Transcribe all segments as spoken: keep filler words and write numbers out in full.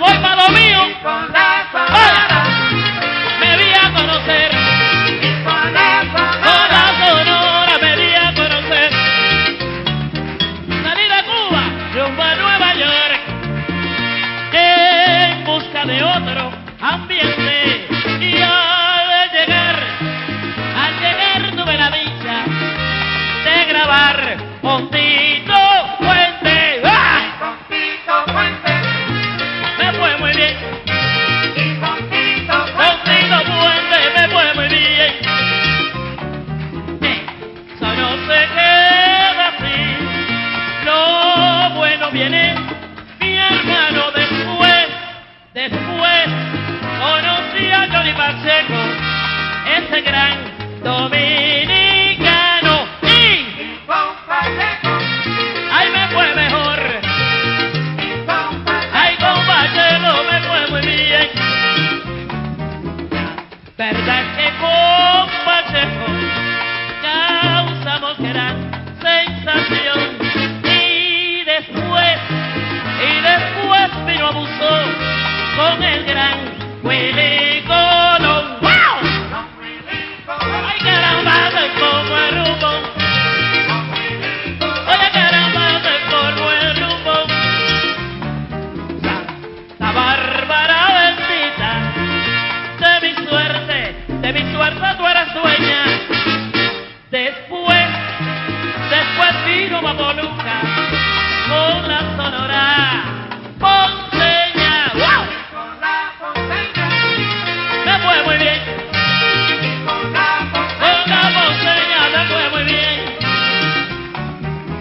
voy para lo mío. Con la Sonora Me vi a conocer. con la Con la Sonora Sonora me di a conocer. Salí de Cuba rumbo a Nueva York en busca de otro ambiente. Y al llegar, al llegar tuve la dicha de grabar con Tito Puente. ¡Ah! con Tito Puente Me fue muy bien. y con Tito Con Puente Tito Puente me fue muy bien. Eso no se queda así. Lo bueno viene, mi hermano, después. Después conocí a Johnny Pacheco, ese gran dominicano. Y con Pacheco ahí me fue mejor. con Pacheco Ay, con Pacheco me fue muy bien. Verdad es que con Pacheco causamos gran sensación. Y después, y después vino Abuso con el gran Willy Colón. ¡Wow! con Willy Colón Ay, caramba, se formó el rumbo. con Willy Colón Oye, caramba, se formó el rumbo. La Bárbara bendita, de mi suerte, de mi suerte tú eras dueña. Después, después vino Baboluca con la Sonora Ponceña. ¡Wow! con la Ponceña Me fue muy bien. con la Con la Ponceña me fue muy bien.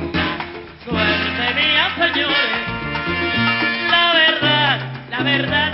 Suerte mía, señores. La verdad, la verdad